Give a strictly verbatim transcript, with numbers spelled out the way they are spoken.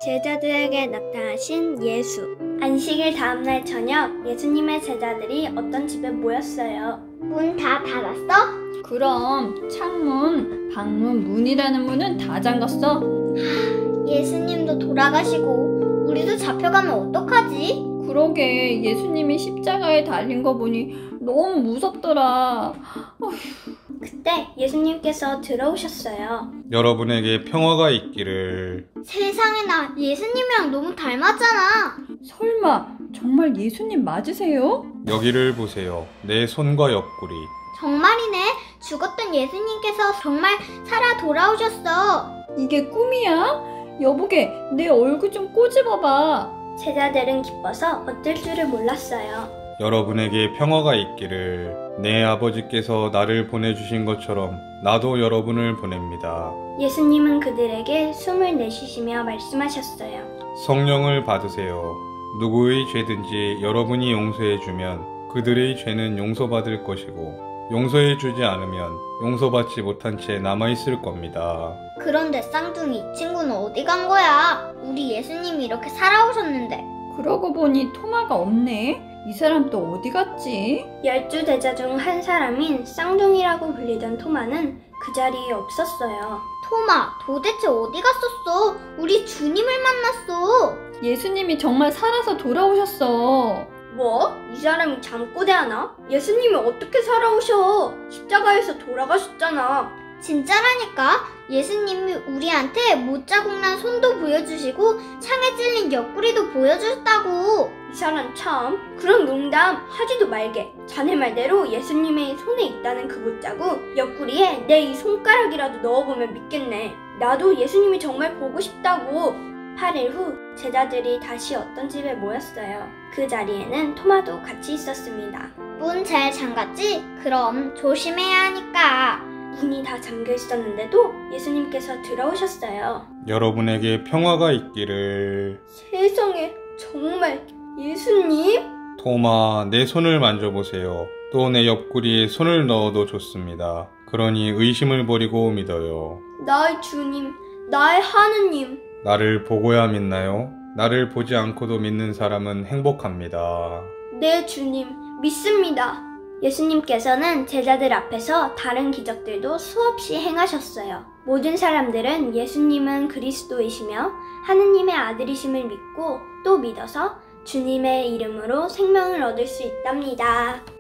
제자들에게 나타나신 예수. 안식일 다음날 저녁, 예수님의 제자들이 어떤 집에 모였어요. 문 다 닫았어? 그럼 창문, 방문, 문이라는 문은 다 잠갔어. 예수님도 돌아가시고 우리도 잡혀가면 어떡하지? 그러게 예수님이 십자가에 달린 거 보니 너무 무섭더라. 어휴. 그때 예수님께서 들어오셨어요. 여러분에게 평화가 있기를. 세상에나 예수님이랑 너무 닮았잖아. 설마 정말 예수님 맞으세요? 여기를 보세요. 내 손과 옆구리. 정말이네. 죽었던 예수님께서 정말 살아 돌아오셨어. 이게 꿈이야? 여보게 내 얼굴 좀 꼬집어봐. 제자들은 기뻐서 어쩔 줄을 몰랐어요. 여러분에게 평화가 있기를. 내 아버지께서 나를 보내주신 것처럼 나도 여러분을 보냅니다. 예수님은 그들에게 숨을 내쉬시며 말씀하셨어요. 성령을 받으세요. 누구의 죄든지 여러분이 용서해주면 그들의 죄는 용서받을 것이고 용서해주지 않으면 용서받지 못한 채 남아있을 겁니다. 그런데 쌍둥이, 이 친구는 어디 간 거야? 우리 예수님이 이렇게 살아오셨는데. 그러고 보니 토마가 없네. 이 사람 또 어디 갔지? 열두 제자 중 한 사람인 쌍둥이라고 불리던 토마는 그 자리에 없었어요. 토마, 도대체 어디 갔었어? 우리 주님을 만났어. 예수님이 정말 살아서 돌아오셨어. 뭐? 이 사람이 잠꼬대하나? 예수님이 어떻게 살아오셔? 십자가에서 돌아가셨잖아. 진짜라니까. 예수님이 우리한테 못자국 난 손도 보여주시고 창에 찔린 옆구리도 보여주셨다고. 이 사람 참. 그런 농담 하지도 말게. 자네 말대로 예수님의 손에 있다는 그 못자국 옆구리에 내 이 손가락이라도 넣어보면 믿겠네. 나도 예수님이 정말 보고 싶다고. 팔 일 후 제자들이 다시 어떤 집에 모였어요. 그 자리에는 토마도 같이 있었습니다. 문 잘 잠갔지? 그럼 조심해야 하니까. 문이 다 잠겨 있었는데도 예수님께서 들어오셨어요. 여러분에게 평화가 있기를. 세상에, 정말 예수님? 토마, 내 손을 만져보세요. 또 내 옆구리에 손을 넣어도 좋습니다. 그러니 의심을 버리고 믿어요. 나의 주님, 나의 하느님. 나를 보고야 믿나요? 나를 보지 않고도 믿는 사람은 행복합니다. 네, 주님, 믿습니다. 예수님께서는 제자들 앞에서 다른 기적들도 수없이 행하셨어요. 모든 사람들은 예수님은 그리스도이시며 하느님의 아들이심을 믿고 또 믿어서 주님의 이름으로 생명을 얻을 수 있답니다.